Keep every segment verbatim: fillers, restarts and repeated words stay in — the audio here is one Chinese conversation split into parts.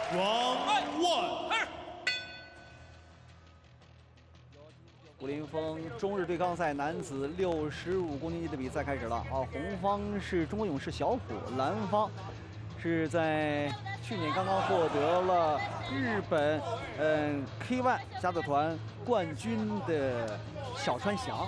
Round one。 武林风中日对抗赛男子六十五公斤级的比赛开始了啊！红方是中国勇士小虎，蓝方是在去年刚刚获得了日本嗯 K 一 甲子团冠军的小川翔。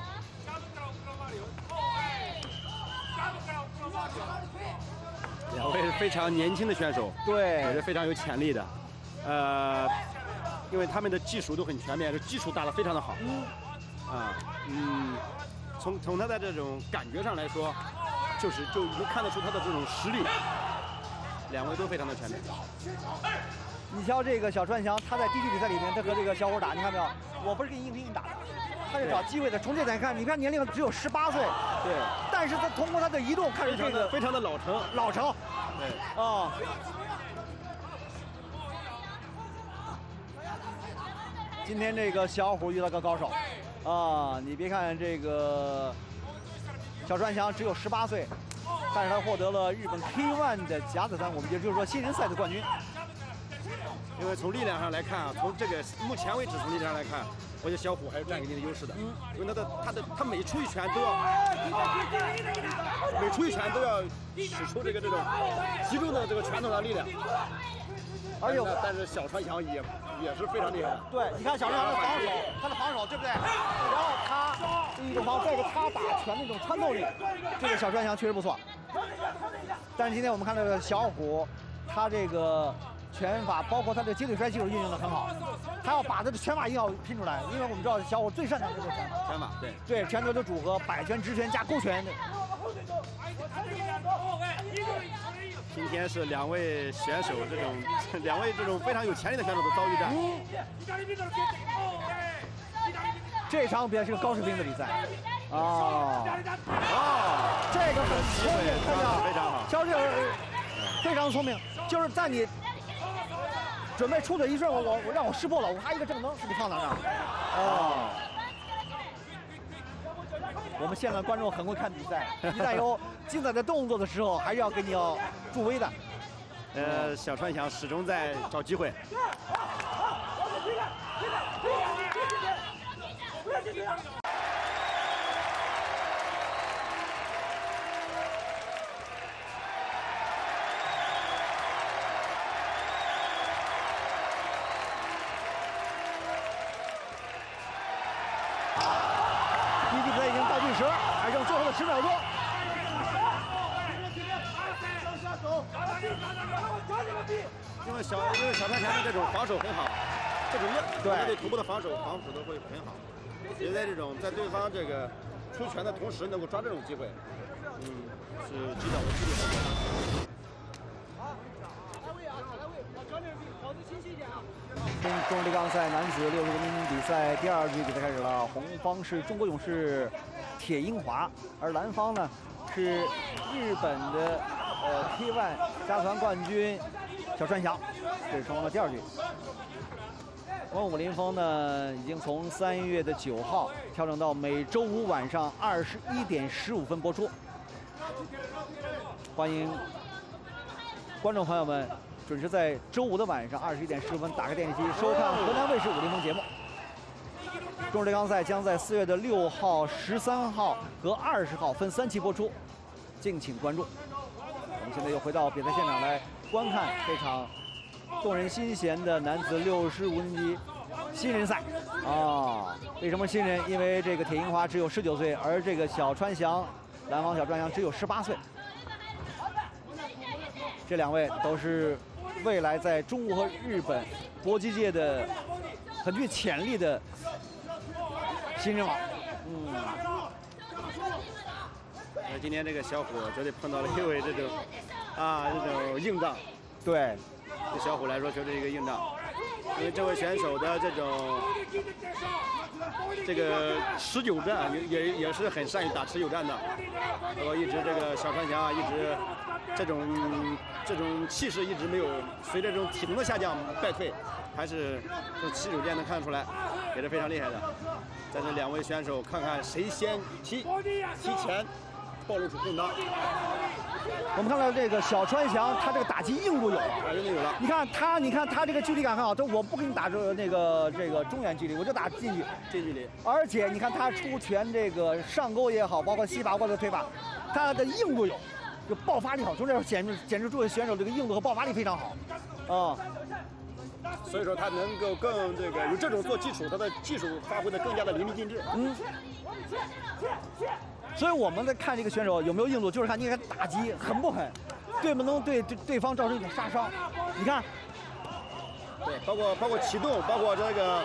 两位是非常年轻的选手， 对， 也是非常有潜力的。呃，因为他们的技术都很全面，这基础打得非常的好。嗯。啊，嗯，从从他的这种感觉上来说，就是就能看得出他的这种实力。两位都非常的全面。 你瞧这个小川翔，他在第一比赛里面，他和这个小虎打，你看没有？我不是跟你硬拼硬打的，他是找机会的。从这点看，你看年龄只有十八岁， 对， 但是他通过他的移动看出这个非常的老成， 老成， 对， 啊。今天这个小虎遇到个高手，啊，你别看这个小川翔只有十八岁，但是他获得了日本 K 一 的甲子团，我们也就是说新人赛的冠军。 因为从力量上来看啊，从这个目前为止从力量上来看，我觉得小虎还是占有一定的优势的。嗯，因为他的他的他每出一拳都要，每出一拳都要使出这个这种集中的这个拳头的力量。而且，但是小川翔也也是非常厉害的。 对，你看小川翔的防守，他的防守对不对？然后他一种防，再一个他打拳的那种穿透力，这个小川翔确实不错。但是今天我们看到的小虎，他这个拳法，包括他的接腿摔技术运用的很好，他要把他的拳法一定要拼出来，因为我们知道小虎最擅长的就是拳法。 拳法，对对，拳头的组合，摆拳、直拳加勾拳的。 今天是两位选手这种两位这种非常有潜力的选手的遭遇战。 嗯、这场比赛是个高水平的比赛。啊啊，这个很聪明，看着非常好， 乔治非常聪明，就是在你准备出腿一瞬，我我我让我识破了，我还一个正蹬是你放哪儿？啊。我们现在观众很会看比赛，一旦有精彩的动作的时候，还是要给你要助威的。 呃，小川翔始终在找机会。 还剩最后的十秒钟。 因为小因为小川翔的这种防守很好，这种对对头部的防守防守的会很好，也在这种在对方这个出拳的同时能够抓这种机会，嗯，是击倒的几率很大。 中日对抗赛男子六十公斤比赛第二局比赛开始了，红方是中国勇士铁英华，而蓝方呢是日本的呃 K 一 甲子团冠军小川翔，这是双方的第二局。我们武林风呢已经从三月的九号调整到每周五晚上二十一点十五分播出，欢迎观众朋友们准时在周五的晚上二十一点十五分打开电视机收看河南卫视武林风节目。中日对抗赛将在四月的六号、十三号和二十号分三期播出，敬请关注。我们现在又回到比赛现场来观看这场动人心弦的男子六十五斤级新人赛啊！为什么新人？因为这个铁英华只有十九岁，而这个小川翔，蓝方小川翔只有十八岁。这两位都是未来在中国和日本搏击界的很具潜力的新人王。嗯。 那今天这个小虎绝对碰到了一位这种啊这种硬仗， 对， 对小虎来说就是一个硬仗，因为这位选手的这种这个持久战也也也是很善于打持久战的。我一直这个小川翔啊，一直这种这种气势一直没有随着这种体能的下降败退，还是这持久战能看得出来，也是非常厉害的。但是两位选手看看谁先提提前暴露出更大。 我们看到这个小川翔，他这个打击硬度有了， 啊，真的有了。 你看他，你看他这个距离感很好，这我不给你打这那个这个中远距离，我就打近距， 近距离。 而且你看他出拳这个上勾也好，包括膝把或者推把，他的硬度有，就爆发力好，从这显示显示出选手这个硬度和爆发力非常好，啊、 嗯。所以说他能够更这个有这种做基础，他的技术发挥的更加的淋漓尽致。 嗯。所以我们在看这个选手有没有硬度，就是看你看打击狠不狠，对不能对对对方造成一种杀伤。你看， 对，包括包括启动，包括这个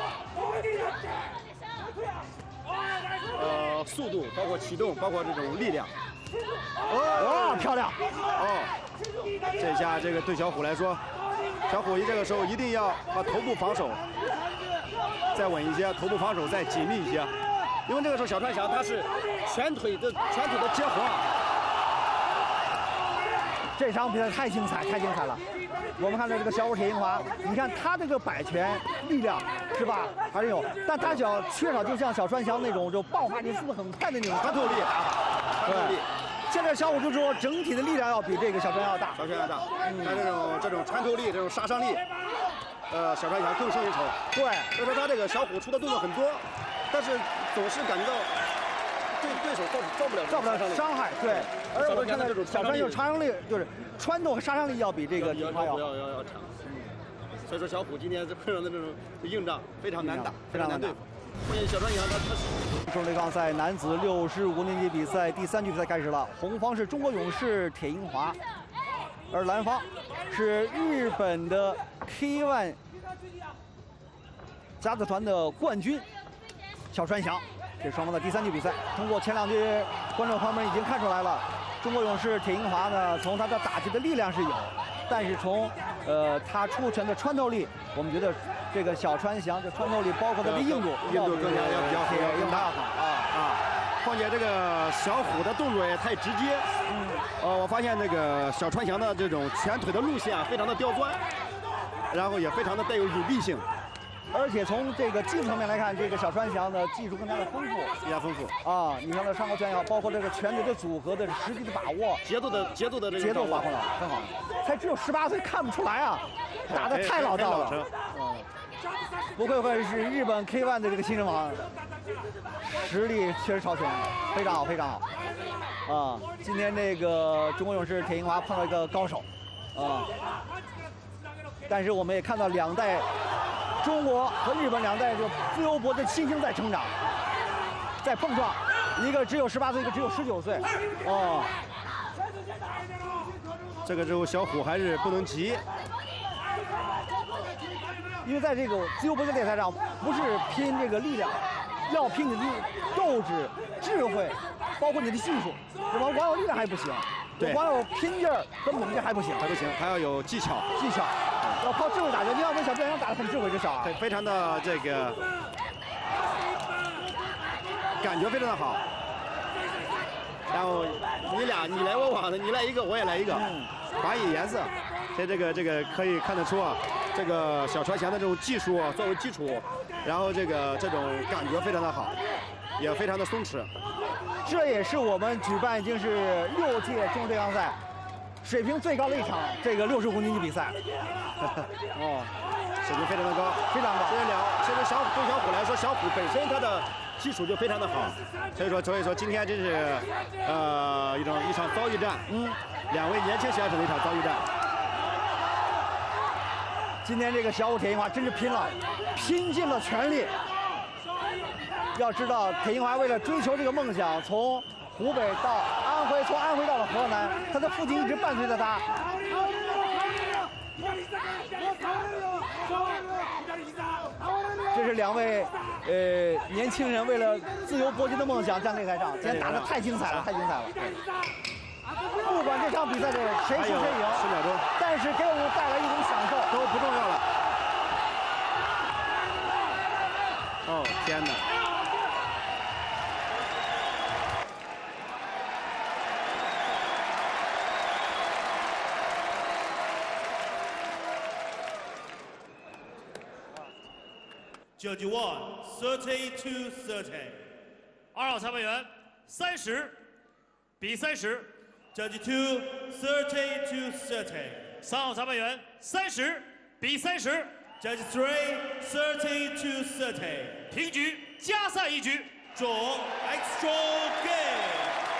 呃速度，包括启动，包括这种力量。 哇，漂亮！ 哦，这下这个对小虎来说，小虎一这个时候一定要把头部防守再稳一些，头部防守再紧密一些。因为这个时候小川翔他是全腿的全腿的接合， 这场比赛太精彩，太精彩了。我们看到这个小虎铁英华，你看他这个摆拳力量是吧，还是有，但他小缺少就像小川翔那种就爆发力速度很快的那种穿透力打法。对，现在小虎就说整体的力量要比这个小川要大， 小川要大，嗯，他这种这种穿透力，这种杀伤力，呃，小川翔更胜一筹。 对， 所以说他这个小虎出的动作很多。但是总是感觉到对对手造造不了造不了伤害，对。而我看到小川有杀伤力，就是穿透和杀伤力要比这个要要要要要强。所以说小虎今天这碰上的这种硬仗非常难打，非常难对付。关键小川翔他他是。 中对抗赛男子六十五年级比赛第三局比赛开始了，红方是中国勇士铁英华，而蓝方是日本的 K 一 甲子团的冠军。小川翔，这是双方的第三局比赛。通过前两局，观众朋友们已经看出来了，中国勇士铁英华呢，从他的打击的力量是有，但是从呃他出拳的穿透力，我们觉得这个小川翔这穿透力，包括他的硬度， 硬度更加要比较铁英华好啊啊！况且这个小虎的动作也太直接，嗯，呃，我发现这个小川翔的这种拳腿的路线啊，非常的刁钻，然后也非常的带有隐蔽性。 而且从这个技术层面来看，这个小川翔的技术更加的丰富， 更加丰富啊！你看他上勾拳也好，包括这个拳腿的组合的实际的把握， 节奏的节奏的这个节奏把握了很好。才只有十八岁，看不出来啊，打得太老道了。嗯，不愧会是日本 K 一 的这个新人王，实力确实超群，非常好，非常好。啊，今天这个中国勇士铁英华碰到一个高手，啊，但是我们也看到两代。中国和日本两代就自由搏的新星在成长，在碰撞，一个只有十八岁，一个只有十九岁，哦。 这个时候小虎还是不能急， 因为在这个自由搏击擂台上，不是拼这个力量，要拼你的斗志、智慧，包括你的技术，对吧？光有力量还不行， 对， 光有拼劲儿和猛劲还不行， 还不行，还要有技巧， 技巧。要靠智慧打拳，你要跟小川翔打得很智慧，这小孩， 对，非常的这个感觉非常的好。然后你俩你来我往的，你来一个我也来一个，华裔颜色，这这个这个可以看得出啊，这个小川翔的这种技术作为基础，然后这个这种感觉非常的好，也非常的松弛。 这也是我们举办已经是六届中对抗赛。水平最高的一场，这个六十五年级比赛， 哦，水平非常的高， 非常高。 这两，其实小虎对小虎来说，小虎本身他的基础就非常的好，所以说所以说今天真是，呃，一场一场遭遇战，嗯，两位年轻选手的一场遭遇战。 今天这个小虎铁英华真是拼了，拼尽了全力。要知道，铁英华为了追求这个梦想，从湖北到安徽，从安徽到了河南，他的父亲一直伴随着他。这是两位呃年轻人为了自由搏击的梦想站擂台上，今天打得太精彩了，太精彩了。不管这场比赛是谁输谁赢， 十秒钟， 但是给我们带来一种享受， 都不重要了。哦天哪！ Judge one, thirty to thirty。二号裁判员三十比三十。Judge two, thirty to thirty。三号裁判员三十比三十。Judge three, thirty to thirty。平局，加赛一局。Draw extra game。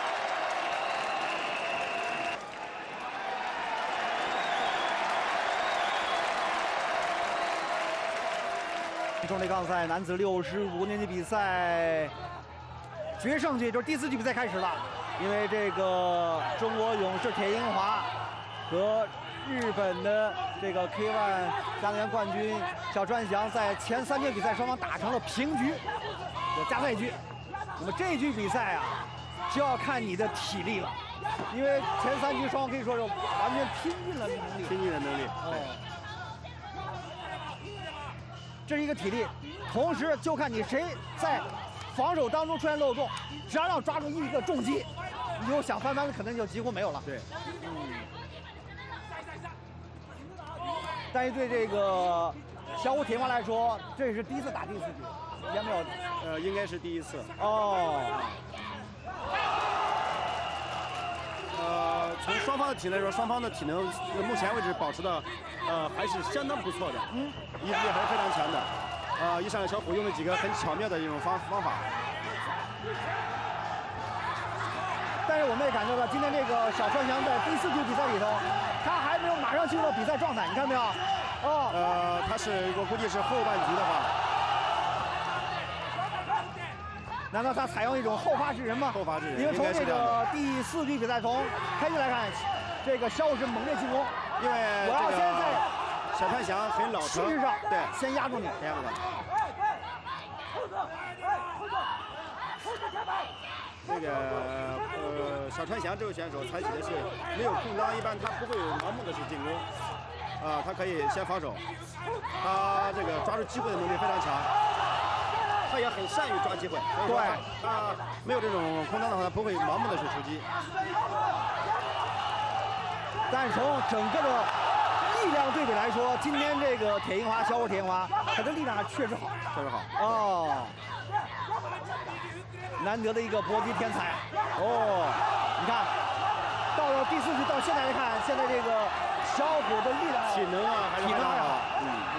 中类杠赛男子六十五年级比赛决胜局，就是第四局比赛开始了。因为这个中国勇士铁英华和日本的这个 K 一 加拿大冠军小川翔在前三局比赛双方打成了平局，有加赛局。那么这一局比赛啊，就要看你的体力了，因为前三局双方可以说是完全拼尽了能力， 拼尽了能力。 哦。这是一个体力，同时就看你谁在防守当中出现漏洞，只要让抓住一个重击，你就想翻盘的可能就几乎没有了。 对， 嗯。但是对这个小虎铁英华来说，这是第一次打第四局，也没有， 呃，应该是第一次。 哦。 呃，从双方的体能来说，双方的体能目前为止保持的，呃，还是相当不错的，嗯，意志力还是非常强的。呃，以上小虎用了几个很巧妙的一种方方法。 但是我们也感觉到，今天这个小川翔在第四局比赛里头，他还没有马上进入到比赛状态，你看没有？哦。 呃，他是我估计是后半局的话。 难道他采用一种后发制人吗？ 后发制人， 因为从这个第四局比赛从开局来看，这个小虎是猛烈进攻， 因为我要先在小川翔很老成， 气势上对， 先压住你， 压住他。这个呃，小川翔这位选手采取的是没有空当，一般他不会盲目的去进攻，啊、呃，他可以先防守，他这个抓住机会的能力非常强。他也很善于抓机会， 对， 他没有这种空当的话，他不会盲目的去出击。 但是从整个的力量对比来说，今天这个铁英华小虎铁英华，他的力量确实好， 确实好。 哦，难得的一个搏击天才。哦，你看，到了第四局到现在来看，现在这个小虎的力量、 体能啊，还是体能还好。 嗯嗯。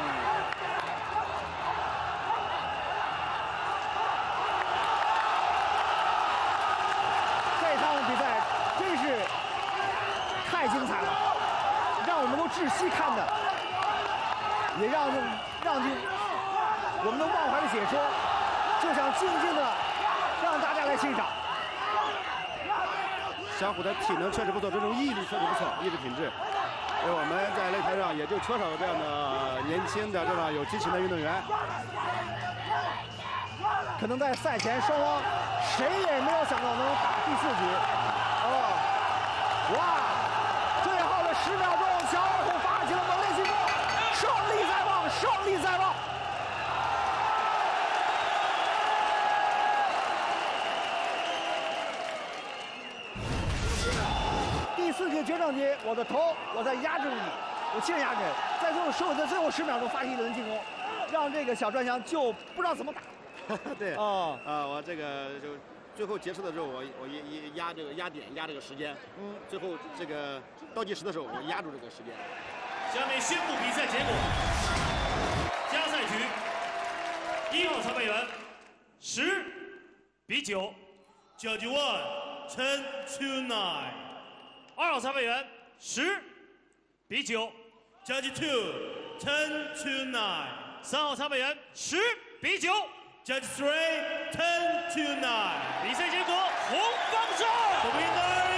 太精彩了，让我们都窒息看的，也让让就我们都忘怀的解说，就想静静的让大家来欣赏。 小虎的体能确实不错，这种毅力确实不错，意志品质。所以我们在擂台上也就缺少这样的年轻的这样有激情的运动员。 可能在赛前双方谁也没有想到能打第四局。哦，哇！最后的十秒钟，小虎发起了猛烈进攻，胜利在望，胜利在望。第四局决胜局，我的头我在压制你，我尽量压制，在最后手的最后十秒钟发起一轮进攻，让这个小川翔就不知道怎么打。 对， 哦， 啊，我这个就最后结束的时候，我我一一压这个压点压这个时间，嗯，最后这个倒计时的时候，我压住这个时间。 下面宣布比赛结果：加赛局，一号裁判员十比九 ，Judge one ten to nine。 二号裁判员十比九 ，Judge two ten to nine。 三号裁判员十比九。 Judge three ten to nine。 比赛结果，红方胜。 The winner